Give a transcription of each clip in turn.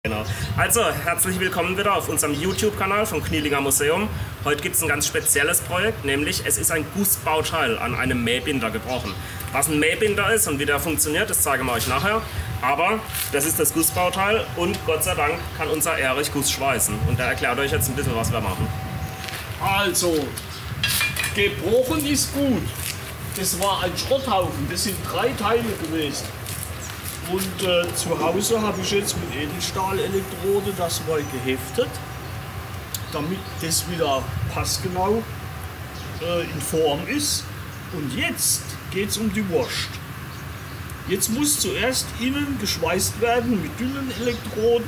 Genau. Also, herzlich willkommen wieder auf unserem YouTube-Kanal vom Knielinger Museum. Heute gibt es ein ganz spezielles Projekt, nämlich es ist ein Gussbauteil an einem Mähbinder gebrochen. Was ein Mähbinder ist und wie der funktioniert, das zeigen wir euch nachher. Aber das ist das Gussbauteil und Gott sei Dank kann unser Erich Guss schweißen. Und der erklärt euch jetzt ein bisschen, was wir machen. Also, gebrochen ist gut. Das war ein Schrotthaufen, das sind 3 Teile gewesen. Und zu Hause habe ich jetzt mit Edelstahlelektrode das mal geheftet, damit das wieder passgenau in Form ist. Und jetzt geht es um die Wurst. Jetzt muss zuerst innen geschweißt werden mit dünnen Elektroden.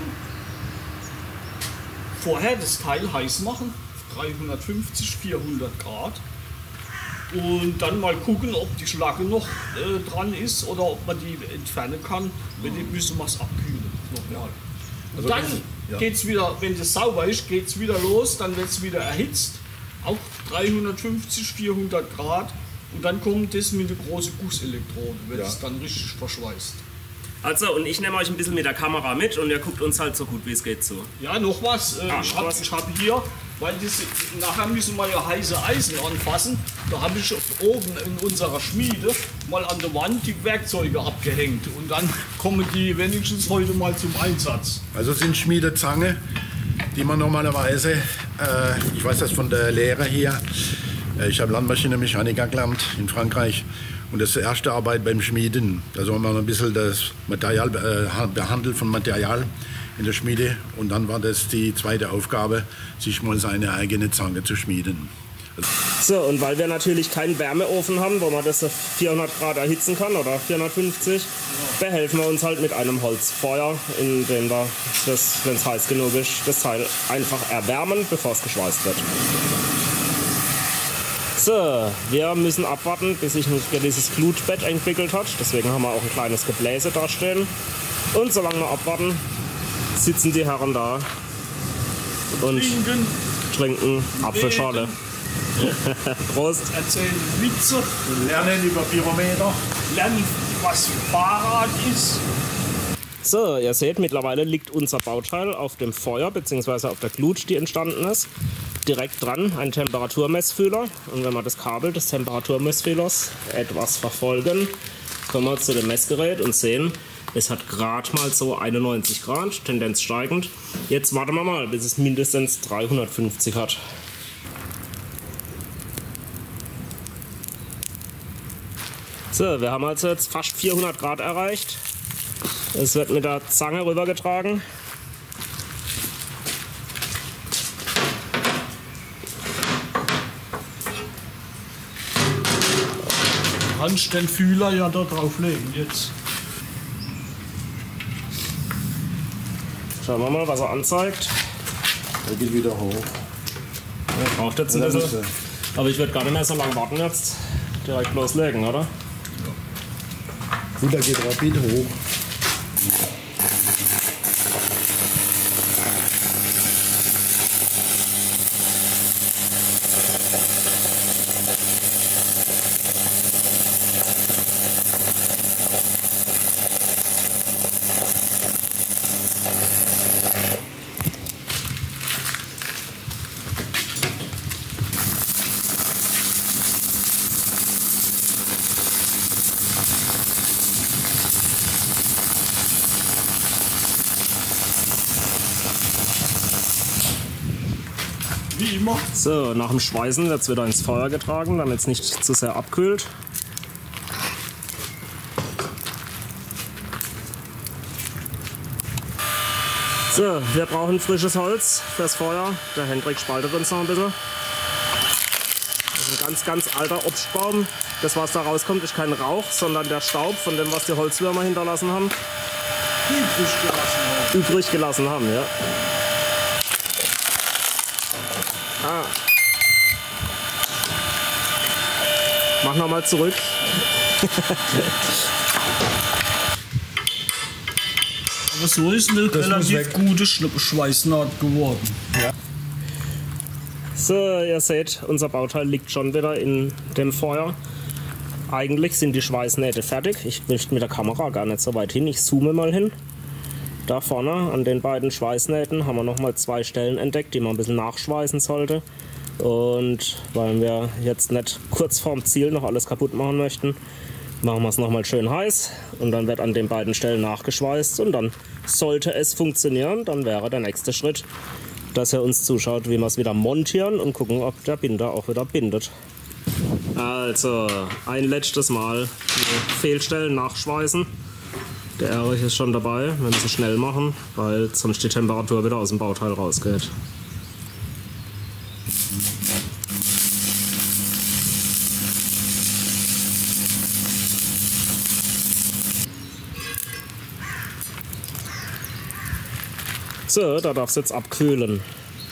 Vorher das Teil heiß machen, 350, 400 Grad. Und dann mal gucken, ob die Schlacke noch dran ist oder ob man die entfernen kann. Wenn nicht, müssen wir es abkühlen. Nochmal. Und dann geht's wieder, wenn das sauber ist, geht es wieder los, dann wird es wieder erhitzt. Auch 350, 400 Grad. Und dann kommt das mit der großen Gusselektrode, wenn es dann richtig verschweißt. Also, und ich nehme euch ein bisschen mit der Kamera mit und ihr guckt uns halt so gut wie es geht zu. Ja, noch was. Ich hab hier, weil das, nachher müssen wir ja heiße Eisen anfassen. Da habe ich oben in unserer Schmiede mal an der Wand die Werkzeuge abgehängt. Und dann kommen die wenigstens heute mal zum Einsatz. Also sind Schmiedezange, die man normalerweise, ich weiß das von der Lehre hier, ich habe Landmaschinenmechaniker gelernt in Frankreich. Und das ist die erste Arbeit beim Schmieden. Da soll man ein bisschen das Material behandeln von Material in der Schmiede. Und dann war das die zweite Aufgabe, sich mal seine eigene Zange zu schmieden. So, und weil wir natürlich keinen Wärmeofen haben, wo man das auf 400 Grad erhitzen kann oder 450, behelfen wir uns halt mit einem Holzfeuer, in dem wir, wenn es heiß genug ist, das Teil einfach erwärmen, bevor es geschweißt wird. So, wir müssen abwarten, bis sich nicht dieses Glutbett entwickelt hat. Deswegen haben wir auch ein kleines Gebläse da stehen. Und solange wir abwarten, sitzen die Herren da und trinken Apfelschorle. Prost! Erzählen Witze, Lernen über Pyrometer. lernen, was Fahrrad ist. So, ihr seht, mittlerweile liegt unser Bauteil auf dem Feuer bzw. auf der Glut, die entstanden ist. Direkt dran ein Temperaturmessfühler. Und wenn wir das Kabel des Temperaturmessfühlers etwas verfolgen, kommen wir zu dem Messgerät und sehen, es hat gerade mal so 91 Grad, Tendenz steigend. Jetzt warten wir mal, bis es mindestens 350 hat. So, wir haben also jetzt fast 400 Grad erreicht. Es wird mit der Zange rübergetragen. Kannst den Fühler ja da drauflegen jetzt. Schauen wir mal, was er anzeigt. Er geht wieder hoch. Er braucht jetzt ein bisschen. Aber ich würde gar nicht mehr so lange warten jetzt. Direkt loslegen, oder? Gut, er geht rapid hoch. Wie immer. So, nach dem Schweißen wird es wieder ins Feuer getragen, damit es nicht zu sehr abkühlt. So, wir brauchen frisches Holz fürs Feuer. Der Hendrik spaltet uns noch ein bisschen. Das ist ein ganz, ganz alter Obstbaum. Das, was da rauskommt, ist kein Rauch, sondern der Staub von dem, was die Holzwürmer hinterlassen haben. Übrig gelassen haben, ja. Ah. Mach nochmal zurück. Aber so ist eine relativ gute Schweißnaht geworden. Ja. So, ihr seht, unser Bauteil liegt schon wieder in dem Feuer. Eigentlich sind die Schweißnähte fertig. Ich möchte mit der Kamera gar nicht so weit hin. Ich zoome mal hin. Da vorne an den beiden Schweißnähten haben wir nochmal 2 Stellen entdeckt, die man ein bisschen nachschweißen sollte. Und weil wir jetzt nicht kurz vorm Ziel noch alles kaputt machen möchten, machen wir es nochmal schön heiß und dann wird an den beiden Stellen nachgeschweißt und dann sollte es funktionieren. Dann wäre der nächste Schritt, dass ihr uns zuschaut, wie wir es wieder montieren und gucken, ob der Binder auch wieder bindet. Also ein letztes Mal die Fehlstellen nachschweißen. Der Erich ist schon dabei, wir müssen schnell machen, weil sonst die Temperatur wieder aus dem Bauteil rausgeht. So, da darf es jetzt abkühlen.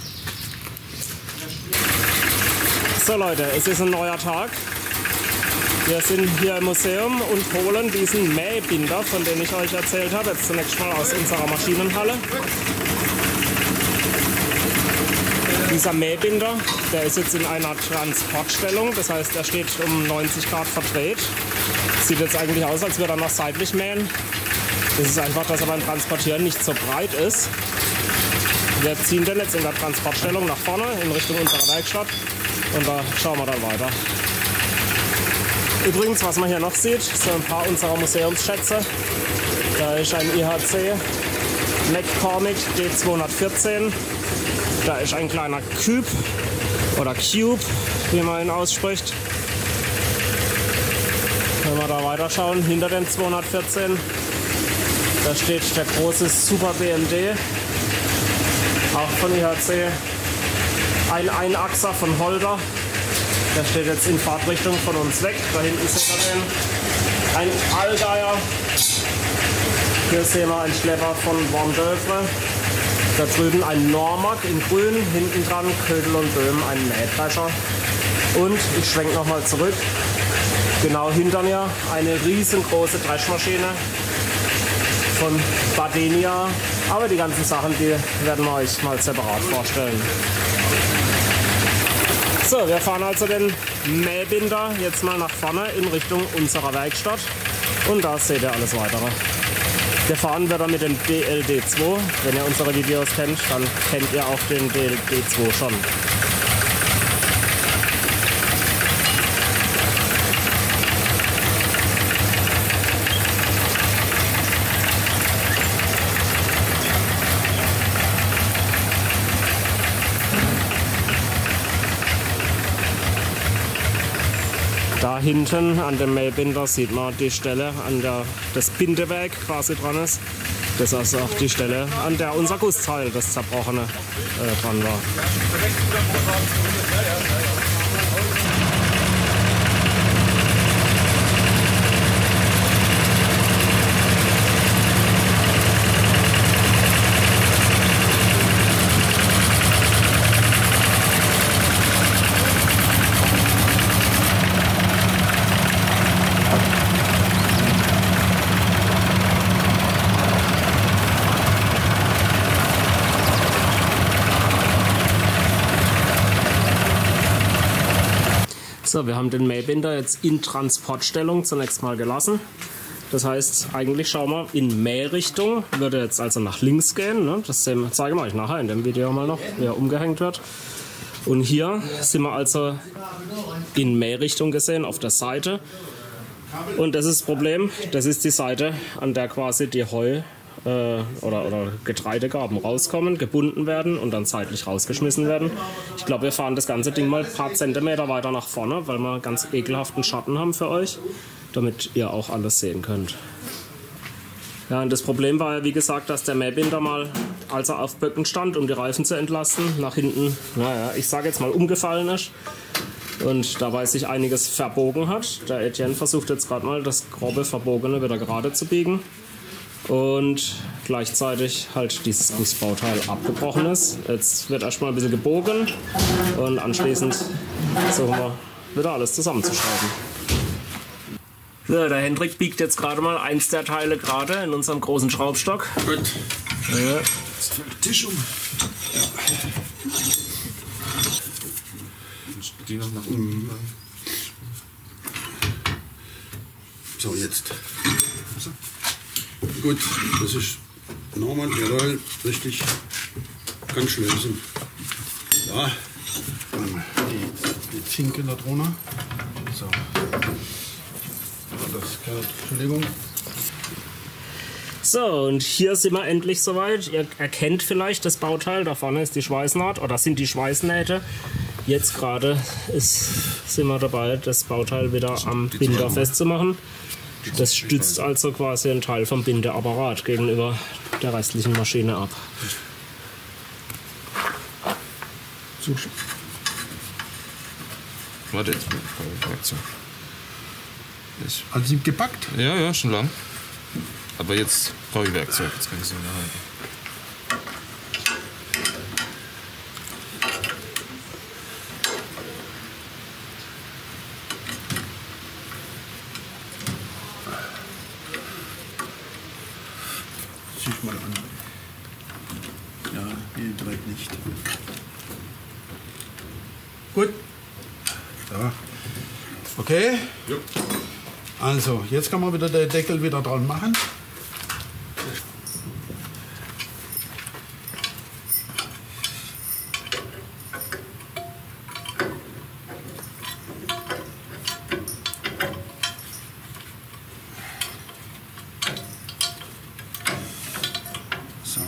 So Leute, es ist ein neuer Tag. Wir sind hier im Museum und holen diesen Mähbinder, von dem ich euch erzählt habe, jetzt zunächst mal aus unserer Maschinenhalle. Dieser Mähbinder, der ist jetzt in einer Transportstellung, das heißt, er steht um 90 Grad verdreht. Sieht jetzt eigentlich aus, als würde er noch seitlich mähen. Das ist einfach, dass er beim Transportieren nicht so breit ist. Wir ziehen den jetzt in der Transportstellung nach vorne in Richtung unserer Werkstatt und da schauen wir dann weiter. Übrigens, was man hier noch sieht, so ein paar unserer Museumsschätze. Da ist ein IHC McCormick D214. Da ist ein kleiner Cube oder Cube, wie man ihn ausspricht. Wenn wir da weiterschauen, hinter dem 214, da steht der große Super BMD, auch von IHC. Ein Einachser von Holder. Der steht jetzt in Fahrtrichtung von uns weg. Da hinten seht ihr den. Ein Allgeier. Hier sehen wir einen Schlepper von Van Dövre. Da drüben ein Normak in grün. Hinten dran Ködel und Böhm, ein Mähdrescher. Und ich schwenke nochmal zurück. Genau hinter mir eine riesengroße Dreschmaschine von Badenia. Aber die ganzen Sachen, die werden wir euch mal separat vorstellen. So, wir fahren also den Mähbinder jetzt mal nach vorne in Richtung unserer Werkstatt und da seht ihr alles weitere. Gefahren wird er mit dem DLD2. Wenn ihr unsere Videos kennt, dann kennt ihr auch den DLD2 schon. Da hinten an dem Mähbinder sieht man die Stelle, an der das Bindewerk quasi dran ist. Das ist auch die Stelle, an der unser Gussteil, das zerbrochene, dran war. So, wir haben den Mähbinder jetzt in Transportstellung zunächst mal gelassen. Das heißt, eigentlich schauen wir in Mährichtung, würde jetzt also nach links gehen. Ne? Das zeige ich euch nachher in dem Video mal noch, wie er umgehängt wird. Und hier sind wir also in Mährichtung gesehen, auf der Seite. Und das ist das Problem, das ist die Seite, an der quasi die Heu- oder Getreidegarben rauskommen, gebunden werden und dann seitlich rausgeschmissen werden. Ich glaube, wir fahren das ganze Ding mal ein paar Zentimeter weiter nach vorne, weil wir ganz ekelhaften Schatten haben für euch, damit ihr auch alles sehen könnt. Ja, und das Problem war ja, wie gesagt, dass der Mähbinder mal, als er auf Böcken stand, um die Reifen zu entlasten, nach hinten, naja, ich sage jetzt mal umgefallen ist und dabei sich einiges verbogen hat. Der Etienne versucht jetzt gerade mal, das grobe Verbogene wieder gerade zu biegen. Und gleichzeitig halt dieses Gussbauteil abgebrochen ist. Jetzt wird erstmal ein bisschen gebogen und anschließend versuchen wir wieder alles zusammenzuschrauben. So, der Hendrik biegt jetzt gerade mal eins der Teile gerade in unserem großen Schraubstock. Gut. Ja. Jetzt fällt der Tisch um. Ja. Die noch nach unten. So, jetzt. So. Gut, das ist Nochmal, jawohl, richtig. Ganz lösen. Ja. Die Zinke da drunter. So. Entschuldigung. So, und hier sind wir endlich soweit. Ihr erkennt vielleicht das Bauteil. Da vorne ist die Schweißnaht oder sind die Schweißnähte. Jetzt gerade sind wir dabei, das Bauteil wieder am Binder festzumachen. Das stützt also quasi einen Teil vom Bindeapparat gegenüber der restlichen Maschine ab. Warte, jetzt Werkzeug. Also sie gepackt? Ja, schon lang. Aber jetzt brauche ich Werkzeug, jetzt kann ich es wieder halten. Zieh ich mal an. Ja, die dreht nicht. Gut. So. Okay. Ja. Also, jetzt kann man wieder den Deckel wieder dran machen. So.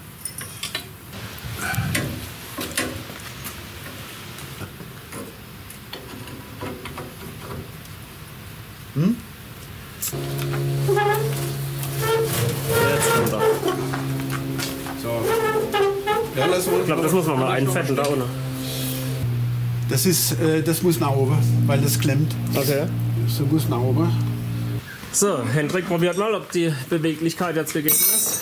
Jetzt runter. So. Ja, lass mal. Ich glaube, das muss man mal einfetten da unten. Das muss nach oben, weil das klemmt. Okay. So muss nach oben. So, Hendrik probiert mal, ob die Beweglichkeit jetzt gegeben ist.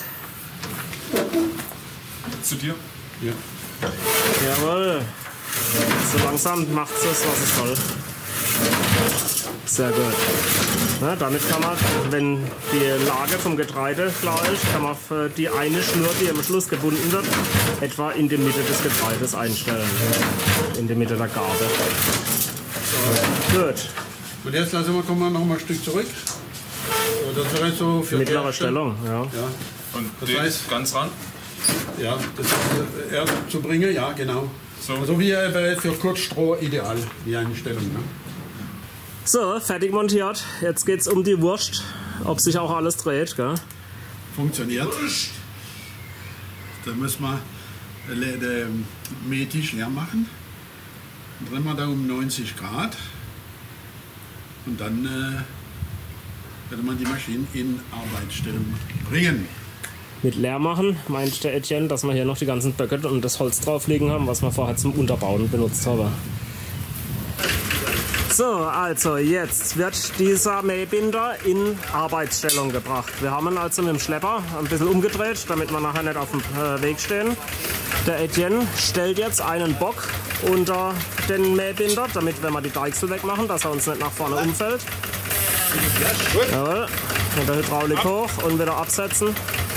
Zu dir? Ja. Jawohl. So langsam macht es, was es soll. Sehr gut. Na, damit kann man, wenn die Lage vom Getreide klar ist, kann man für die eine Schnur, die am Schluss gebunden wird, etwa in die Mitte des Getreides einstellen. In die Mitte der Garbe. So. Gut. Und jetzt kommen wir noch mal ein Stück zurück. So, das wäre so für Mittlere Stellung, ja. Ja. Und Das den heißt- ganz ran? Ja, das erst zu bringen, ja, genau. So. Also wie für Kurzstroh ideal, die Einstellung. Ne? So, fertig montiert. Jetzt geht es um die Wurst, ob sich auch alles dreht. Gell? Funktioniert. Da müssen wir den Mähtisch leer machen. Dann drehen wir da um 90 Grad. Und dann wird man die Maschine in Arbeitsstellung bringen. Mit leer machen meint der Etienne, dass wir hier noch die ganzen Böcke und das Holz drauf liegen haben, was wir vorher zum Unterbauen benutzt haben. So, also jetzt wird dieser Mähbinder in Arbeitsstellung gebracht. Wir haben ihn also mit dem Schlepper ein bisschen umgedreht, damit wir nachher nicht auf dem Weg stehen. Der Etienne stellt jetzt einen Bock unter den Mähbinder, damit, wenn wir die Deichsel wegmachen, dass er uns nicht nach vorne umfällt. Jawohl. Mit der Hydraulik hoch und wieder absetzen.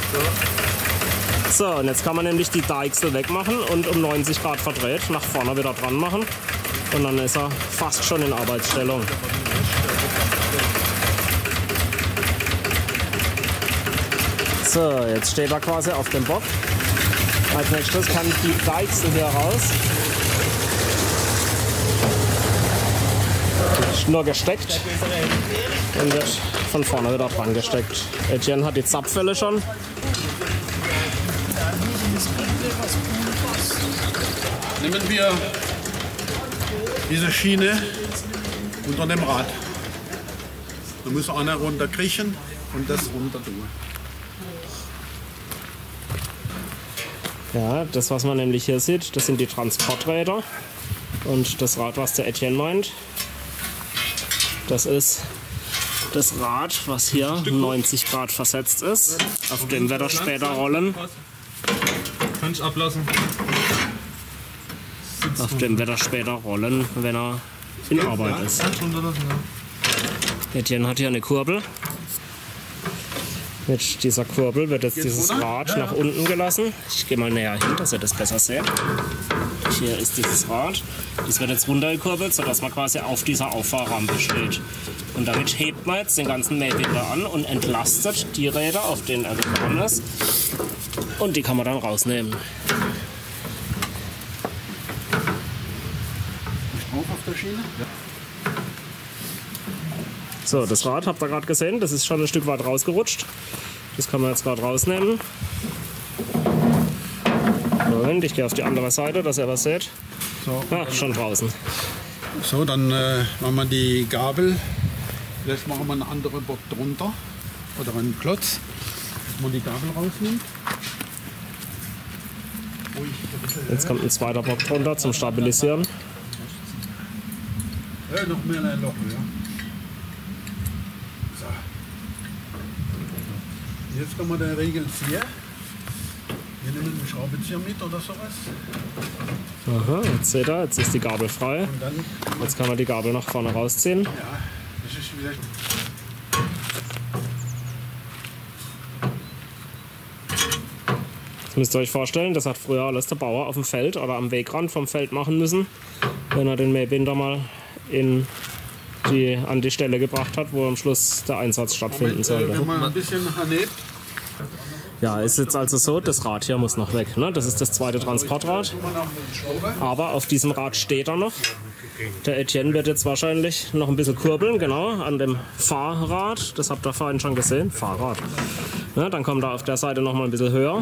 So, und jetzt kann man nämlich die Deichsel wegmachen und um 90 Grad verdreht nach vorne wieder dran machen. Und dann ist er fast schon in Arbeitsstellung. So, jetzt steht er quasi auf dem Bock. Als nächstes kann die Deichsel hier raus. Schnur gesteckt und wird von vorne wieder dran gesteckt. Etienne hat die Zapfwelle schon. Nehmen wir diese Schiene unter dem Rad. Da muss einer runterkriechen und das runter tun. Ja, das, was man nämlich hier sieht, das sind die Transporträder. Und das Rad, was der Etienne meint, das ist das Rad, was hier 90 Grad versetzt ist. Auf dem wird er später rollen. Kann ich ablassen? Auf dem wird er später rollen, wenn er in Arbeit ist. Etienne hat hier eine Kurbel. Mit dieser Kurbel wird jetzt dieses Rad nach unten gelassen. Ich gehe mal näher hin, dass ihr das besser seht. Hier ist dieses Rad. Das wird jetzt runtergekurbelt, sodass man quasi auf dieser Auffahrrampe steht. Und damit hebt man jetzt den ganzen Mähbinder an und entlastet die Räder, auf denen er gefahren ist. Und die kann man dann rausnehmen. Auf der Schiene? Ja. So, das Rad habt ihr gerade gesehen, das ist schon ein Stück weit rausgerutscht. Das kann man jetzt gerade rausnehmen. Moment, ich gehe auf die andere Seite, dass ihr was seht. So, Schon draußen. so dann machen wir die Gabel. Vielleicht machen wir einen anderen Bock drunter. Oder einen Klotz, dass man die Gabel rausnimmt. Jetzt kommt ein zweiter Bock drunter zum Stabilisieren. Noch mehr ein Loch, ja. So. Jetzt kann man den Regel 4. Wir nehmen einen Schraubenzieher mit oder sowas. Aha, jetzt seht ihr, jetzt ist die Gabel frei. Und dann, Jetzt kann man die Gabel nach vorne rausziehen. ja, das ist vielleicht. Das müsst ihr euch vorstellen, das hat früher alles der Bauer auf dem Feld oder am Wegrand vom Feld machen müssen, wenn er den Mähbinder mal an die Stelle gebracht hat, wo am Schluss der Einsatz stattfinden sollte. Wenn man ein bisschen erlebt, Ja, ist jetzt also so, das Rad hier muss noch weg. Ne? Das ist das zweite Transportrad. Aber auf diesem Rad steht er noch. Der Etienne wird jetzt wahrscheinlich noch ein bisschen kurbeln, genau, an dem Fahrrad. Das habt ihr vorhin schon gesehen, Fahrrad. Ne? Dann kommt er auf der Seite noch mal ein bisschen höher.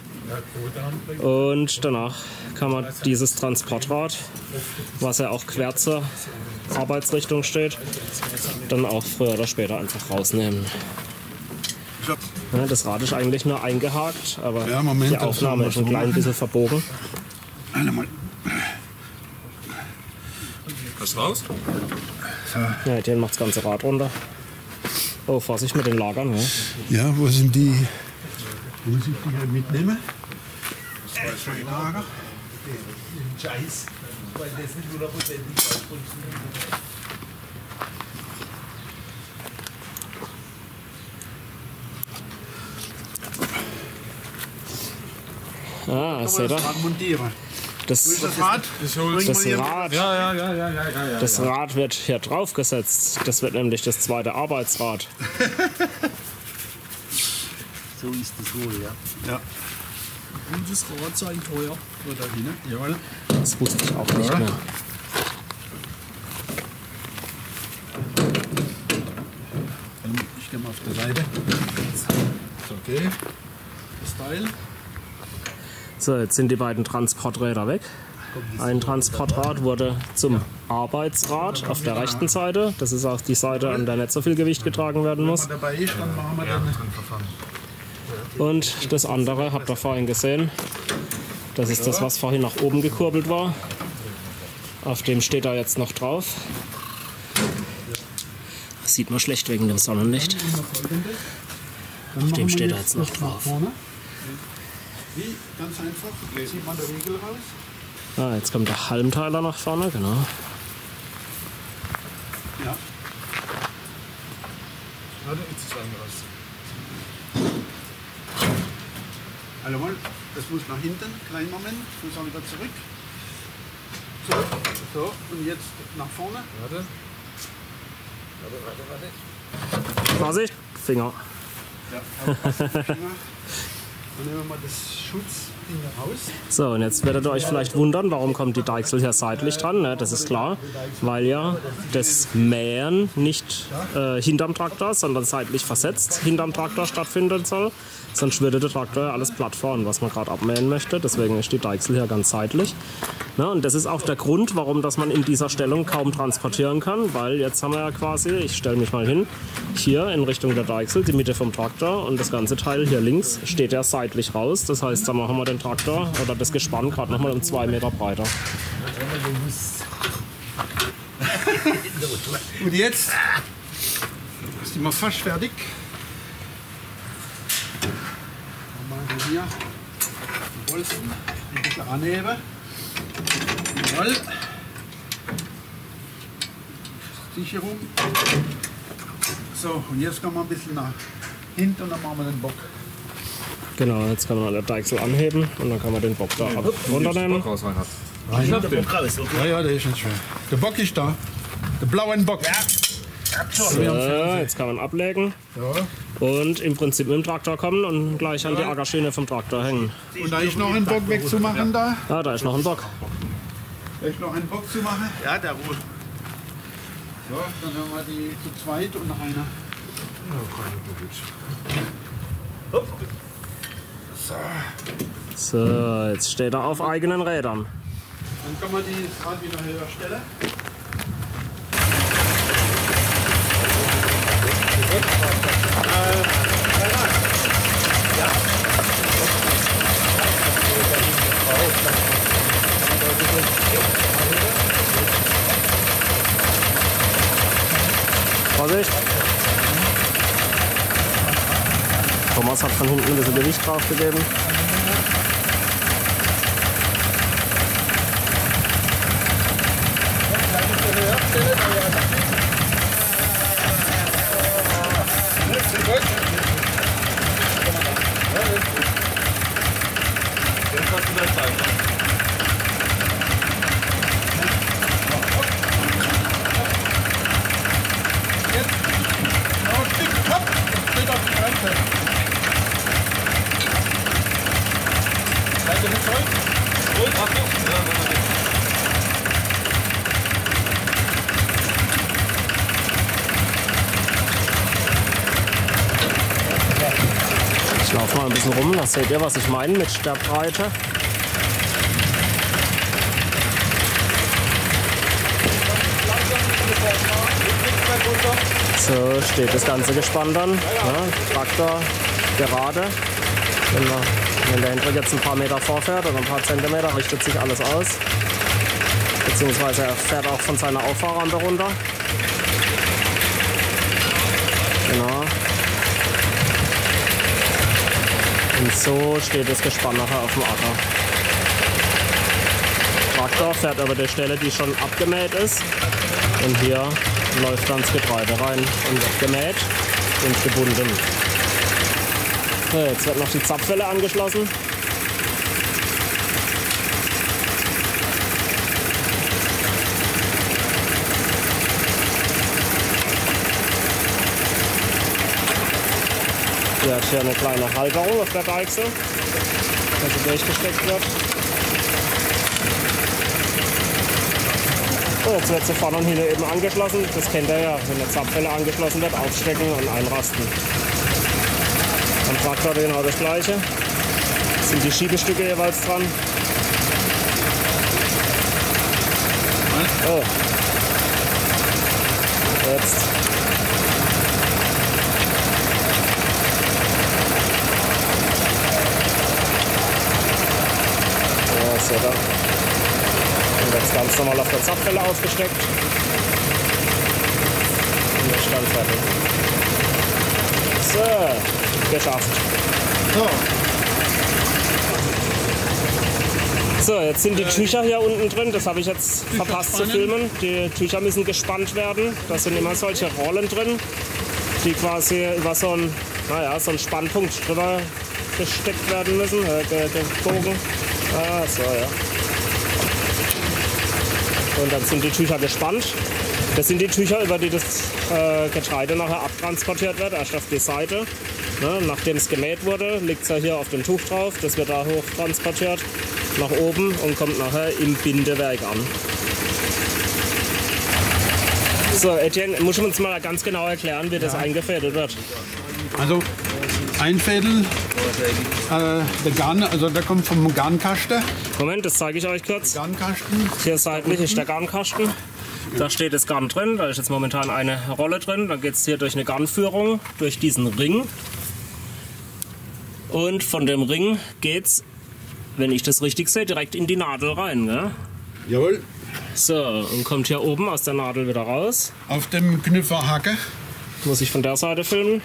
Und danach kann man dieses Transportrad, was ja auch quer zur Arbeitsrichtung steht, dann auch früher oder später einfach rausnehmen. Ja, das Rad ist eigentlich nur eingehakt, aber Ja, Moment, die Aufnahme ist ein klein bisschen verbogen. Was raus? Ja, Etienne macht das ganze Rad runter. Oh, Vorsicht mit den Lagern. Ja. ja, wo sind die? Muss ich die hier mitnehmen? Lager. Scheiß, weil das nicht 100% Ah, seht ihr? Montieren. Das, Wo ist das Rad? das Rad wird hier drauf gesetzt. Das wird nämlich das zweite Arbeitsrad. So ist es wohl, ja. Ja. Gutes Rad sein teuer. Oder die, ne? Jawohl. Das wusste ich auch nicht mehr. Ich gehe mal auf der Seite. Ist okay. Das Teil. So, jetzt sind die beiden Transporträder weg. Ein Transportrad wurde zum Arbeitsrad auf der rechten Seite. Das ist auch die Seite, an der nicht so viel Gewicht getragen werden muss. Wenn man dabei ist, dann machen wir dann. Und das andere habt ihr vorhin gesehen. Das ist das, was vorhin nach oben gekurbelt war. Auf dem steht er jetzt noch drauf. Das sieht man schlecht wegen dem Sonnenlicht. Auf dem steht er jetzt noch drauf. Wie? Ganz einfach. Zieht man den Riegel raus. Ah, jetzt kommt der Halmteiler nach vorne, genau. Ja. Warte, jetzt ist es anders. Also mal, das muss nach hinten. Kleinen Moment. Ich muss auch wieder zurück. Zurück. So, und jetzt nach vorne. Warte. Vorsicht, Finger. Ja, aufpassen, Finger. Dann nehmen wir mal das Schutzding raus. So, und jetzt werdet ihr euch vielleicht wundern, warum kommt die Deichsel hier seitlich dran. Ne? Das ist klar, weil ja das Mähen nicht hinterm Traktor, sondern seitlich versetzt hinterm Traktor stattfinden soll. Sonst würde der Traktor ja alles platt fahren, was man gerade abmähen möchte. Deswegen ist die Deichsel hier ganz seitlich. Ne? Und das ist auch der Grund, warum dass man in dieser Stellung kaum transportieren kann, weil jetzt haben wir ja quasi, ich stelle mich mal hin, hier in Richtung der Deichsel, die Mitte vom Traktor, und das ganze Teil hier links steht ja seitlich raus. Das heißt, da machen wir den Traktor oder das Gespann gerade nochmal um 2 Meter breiter. Und jetzt sind wir fast fertig. Machen wir hier die Bolzen ein bisschen anheben. Jawohl. Sicherung. So, und jetzt kommen wir ein bisschen nach hinten und dann machen wir den Bock. Genau, jetzt kann man den Deichsel anheben und dann kann man den Bock da runternehmen. Raus, Reinhard. Ich hab Der den. Bock raus, okay. Ja, ja, der ist nicht schwer. Der Bock ist da. Der blaue Bock. So, jetzt kann man ablegen Ja. und im Prinzip mit dem Traktor kommen und gleich an die Ackerschiene vom Traktor hängen. Und da ist noch ein Bock wegzumachen da. Ja, da ist noch ein Bock. Da ist noch ein Bock zu machen. Ja, der wohl. So, dann haben wir die zu zweit und noch einer. So, jetzt steht er auf eigenen Rädern. Dann kann man die Rad wieder höher stellen. Vorsicht! Thomas hat von hinten ein bisschen Gewicht drauf gegeben. Ich laufe mal ein bisschen rum, da seht ihr, was ich meine mit der Breite. So steht das ganze Gespann dann. Ja, Traktor gerade. Wenn der Hendrik jetzt ein paar Meter vorfährt oder ein paar Zentimeter, richtet sich alles aus. Beziehungsweise er fährt auch von seiner Auffahrrampe runter. Genau. Und so steht das Gespann nachher auf dem Acker. Traktor fährt über die Stelle, die schon abgemäht ist. Und hier läuft dann das Getreide rein und wird gemäht und gebunden. So, jetzt wird noch die Zapfwelle angeschlossen. Hier hat hier eine kleine Halterung auf der Deichsel, die durchgesteckt wird. So, jetzt wird sie vorne und hinten eben angeschlossen. Das kennt ihr ja, wenn eine Zapfwelle angeschlossen wird, aufstecken und einrasten. Am Traktor genau das gleiche. Sind die Schiebestücke jeweils dran. Oh. Jetzt. Ja, seht ihr. Und jetzt ganz normal auf der Zapfwelle aufgesteckt. Und jetzt stand fertig. So, geschafft. So, jetzt sind die Tücher hier unten drin. Das habe ich jetzt verpasst zu filmen. Die Tücher müssen gespannt werden. Da sind immer solche Rollen drin, die quasi über so einen, so einen Spannpunkt drüber gesteckt werden müssen. Gebogen. Ah, so, ja. Und dann sind die Tücher gespannt. Das sind die Tücher, über die das Getreide nachher abtransportiert wird, erst auf die Seite. Ne, nachdem es gemäht wurde, liegt es ja hier auf dem Tuch drauf. Das wird da hoch transportiert nach oben und kommt nachher im Bindewerk an. So, Etienne, muss ich uns mal ganz genau erklären, wie das eingefädelt wird? Also einfädeln, der Garn, also der kommt vom Garnkasten. Moment, das zeige ich euch kurz. Garnkasten. Hier seitlich ist der Garnkasten. Da steht das Garn drin, da ist jetzt momentan eine Rolle drin. Dann geht es hier durch eine Garnführung, durch diesen Ring. Und von dem Ring geht es, wenn ich das richtig sehe, direkt in die Nadel rein. Gell? Jawohl. So, und kommt hier oben aus der Nadel wieder raus. Auf dem Knüpferhacke. Muss ich von der Seite filmen.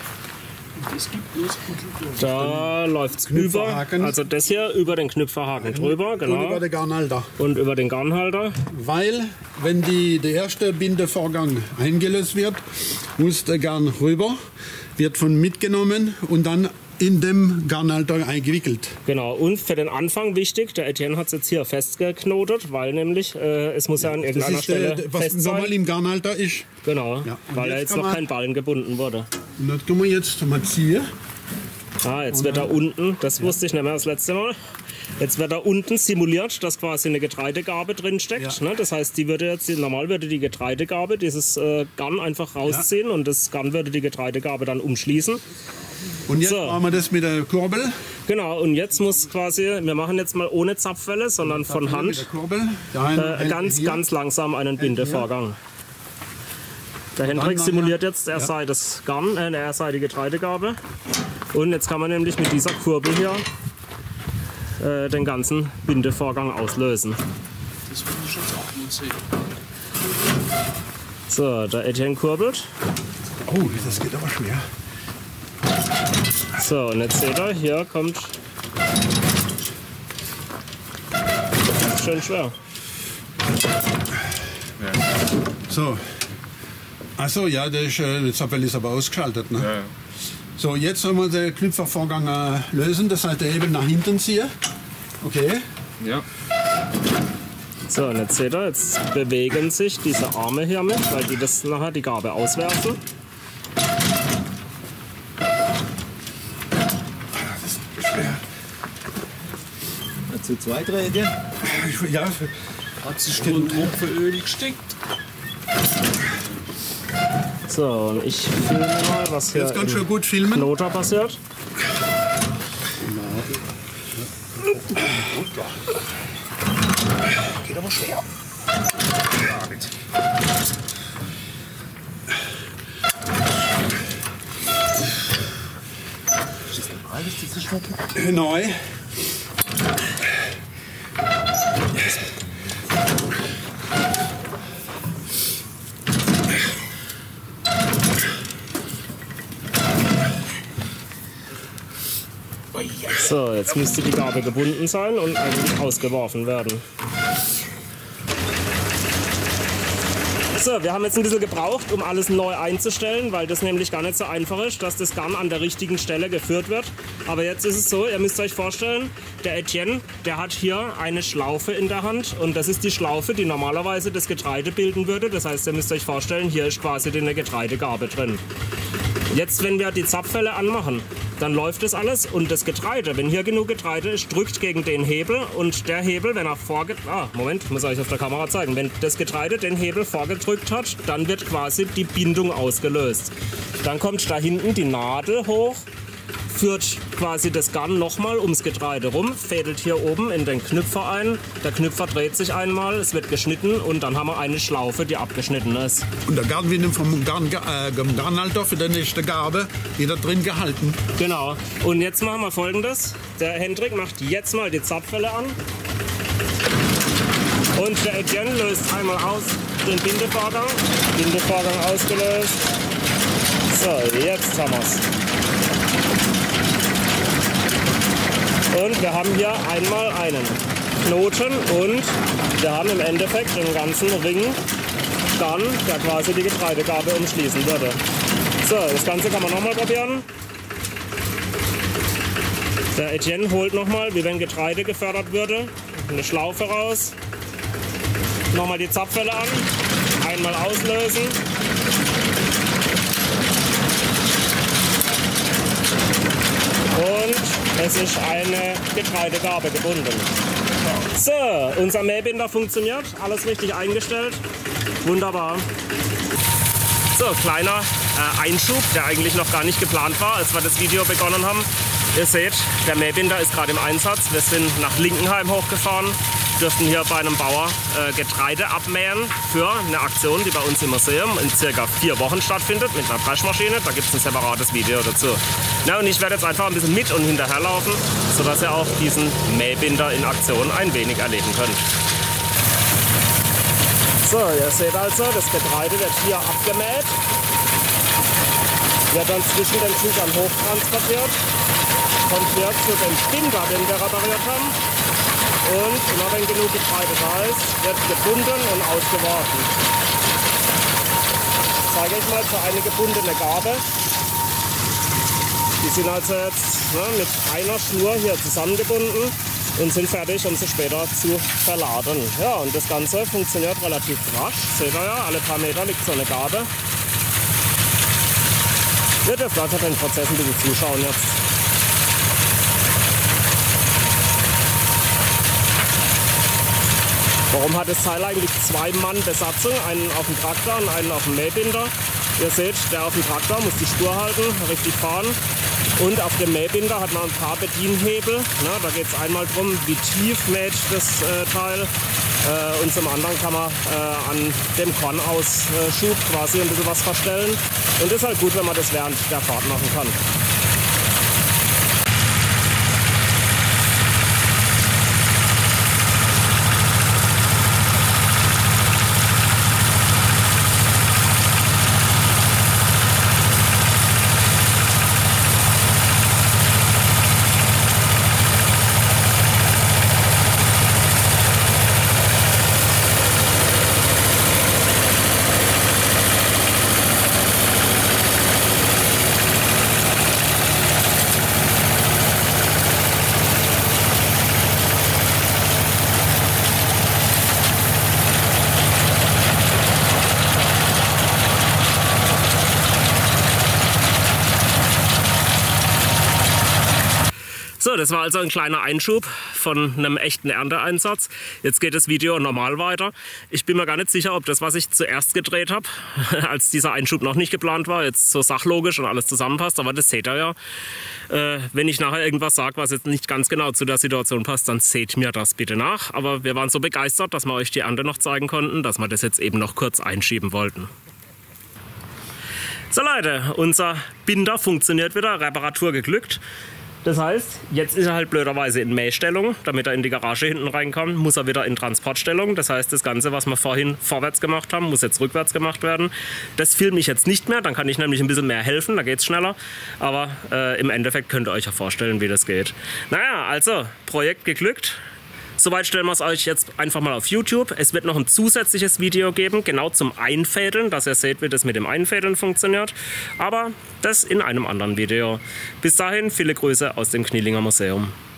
Da läuft es über, Knüpferhaken. also das hier über den Knüpferhaken drüber, Und genau. über den Garnhalter. Und über den Garnhalter. Weil, wenn der erste Bindevorgang eingelöst wird, muss der Garn rüber, wird von mitgenommen und dann in dem Garnhalter eingewickelt. Genau, und für den Anfang wichtig, der Etienne hat es jetzt hier festgeknotet, weil nämlich es muss ja an Das irgendeiner ist Stelle was fest normal sein. im Garnhalter ist. Genau, Ja, und weil jetzt jetzt kann noch man- kein Ballen gebunden wurde. Und das können wir jetzt mal ziehen. Ah, jetzt wird da unten, das wusste ich nicht mehr das letzte Mal, jetzt wird da unten simuliert, dass quasi eine Getreidegabe drin steckt. Ja. Ne? Das heißt, die würde jetzt, normal würde die Getreidegabe dieses Garn einfach rausziehen und das Garn würde die Getreidegabe dann umschließen. Und jetzt So. machen wir das mit der Kurbel. Genau, und jetzt muss quasi, wir machen jetzt mal ohne Zapfwelle, sondern von Mit der Hand Kurbel. Der eine hält ganz, hier. ganz langsam einen Bindevorgang. Der Hendrik nachher- simuliert jetzt, er sei das Garn, er sei die Getreidegabe. Und jetzt kann man nämlich mit dieser Kurbel hier den ganzen Bindevorgang auslösen. Das will ich jetzt auch mal sehen. So, der Etienne kurbelt. Oh, das geht aber schwer. So, und jetzt seht ihr, hier kommt. Das ist schön schwer. So. Achso, ja, der Zapfwelle ist aber ausgeschaltet. Ne? Ja, ja. So, jetzt sollen wir den Knüpfervorgang lösen. Das heißt, der Hebel nach hinten ziehen. Okay. Ja. So, und jetzt seht ihr, jetzt bewegen sich diese Arme hier mit, weil die das nachher die Gabe auswerfen. Zu zweit reden. Ja, Hat sich nur ein Tropfen Öl gesteckt. So, und ich filme mal, was hier jetzt kannst du im gut filmen. Knoter passiert. Geht aber schwer. Ist das normal, dass diese Schwerte? Neu. So, jetzt müsste die Gabe gebunden sein und eigentlich ausgeworfen werden. So, wir haben jetzt ein bisschen gebraucht, um alles neu einzustellen, weil das nämlich gar nicht so einfach ist, dass das Garn an der richtigen Stelle geführt wird. Aber jetzt ist es so, ihr müsst euch vorstellen, der Etienne, der hat hier eine Schlaufe in der Hand und das ist die Schlaufe, die normalerweise das Getreide bilden würde. Das heißt, ihr müsst euch vorstellen, hier ist quasi eine Getreidegabe drin. Jetzt, wenn wir die Zapfwelle anmachen, dann läuft das alles und das Getreide, wenn hier genug Getreide ist, drückt gegen den Hebel und der Hebel, wenn er Moment, ich muss euch auf der Kamera zeigen. Wenn das Getreide den Hebel vorgedrückt hat, dann wird quasi die Bindung ausgelöst. Dann kommt da hinten die Nadel hoch, führt quasi das Garn nochmal ums Getreide rum, fädelt hier oben in den Knüpfer ein. Der Knüpfer dreht sich einmal, es wird geschnitten und dann haben wir eine Schlaufe, die abgeschnitten ist. Und der Garn wird vom Garnhalter für die nächste Gabe wieder drin gehalten. Genau. Und jetzt machen wir Folgendes. Der Hendrik macht jetzt mal die Zapfwelle an. Und der Etienne löst einmal aus den Bindevorgang. Bindevorgang ausgelöst. So, jetzt haben wir es. Und wir haben hier einmal einen Knoten und wir haben im Endeffekt den ganzen Ring Garn, der quasi die Getreidegabe umschließen würde. So, das Ganze kann man nochmal probieren. Der Etienne holt nochmal, wie wenn Getreide gefördert würde, eine Schlaufe raus. Nochmal die Zapfwelle an, einmal auslösen. Und es ist eine Getreidegabe gebunden. So, unser Mähbinder funktioniert, alles richtig eingestellt. Wunderbar. So, kleiner Einschub, der eigentlich noch gar nicht geplant war, als wir das Video begonnen haben. Ihr seht, der Mähbinder ist gerade im Einsatz. Wir sind nach Linkenheim hochgefahren, dürften hier bei einem Bauer Getreide abmähen für eine Aktion, die bei uns im Museum in circa 4 Wochen stattfindet mit einer Dreschmaschine. Da gibt es ein separates Video dazu. Na, und ich werde jetzt einfach ein bisschen mit und hinterherlaufen, sodass ihr auch diesen Mähbinder in Aktion ein wenig erleben könnt. So, ihr seht also, das Getreide wird hier abgemäht, wird dann zwischen den Tüchern hochtransportiert, kommt hier zu dem Binder, den wir repariert haben. Und immer wenn genug Getreide da ist, wird gebunden und ausgeworfen. Ich zeige euch mal so eine gebundene Gabe. Die sind also jetzt mit einer Schnur hier zusammengebunden und sind fertig, um sie später zu verladen. Ja, und das Ganze funktioniert relativ rasch. Seht ihr ja, alle paar Meter liegt so eine Garbe. Ihr dürft einfach den Prozess ein bisschen zuschauen jetzt. Warum hat das Teil eigentlich 2 Mann Besatzung? Einen auf dem Traktor und einen auf dem Mähbinder. Ihr seht, der auf dem Traktor muss die Spur halten, richtig fahren. Und auf dem Mähbinder hat man ein paar Bedienhebel. Na, da geht es einmal darum, wie tief mäht das Teil. Und zum anderen kann man an dem Kornausschub quasi ein bisschen was verstellen. Und ist halt gut, wenn man das während der Fahrt machen kann. So, das war also ein kleiner Einschub von einem echten Ernteeinsatz. Jetzt geht das Video normal weiter. Ich bin mir gar nicht sicher, ob das, was ich zuerst gedreht habe, als dieser Einschub noch nicht geplant war, jetzt so sachlogisch und alles zusammenpasst. Aber das seht ihr ja. Wenn ich nachher irgendwas sage, was jetzt nicht ganz genau zu der Situation passt, dann seht mir das bitte nach. Aber wir waren so begeistert, dass wir euch die Ernte noch zeigen konnten, dass wir das jetzt eben noch kurz einschieben wollten. So Leute, unser Binder funktioniert wieder, Reparatur geglückt. Das heißt, jetzt ist er halt blöderweise in Mähstellung, damit er in die Garage hinten rein kann, muss er wieder in Transportstellung. Das heißt, das Ganze, was wir vorhin vorwärts gemacht haben, muss jetzt rückwärts gemacht werden. Das filme ich jetzt nicht mehr, dann kann ich nämlich ein bisschen mehr helfen, da geht es schneller. Aber im Endeffekt könnt ihr euch ja vorstellen, wie das geht. Naja, also, Projekt geglückt. Soweit stellen wir es euch jetzt einfach mal auf YouTube. Es wird noch ein zusätzliches Video geben, genau zum Einfädeln, dass ihr seht, wie das mit dem Einfädeln funktioniert. Aber das in einem anderen Video. Bis dahin, viele Grüße aus dem Knielinger Museum.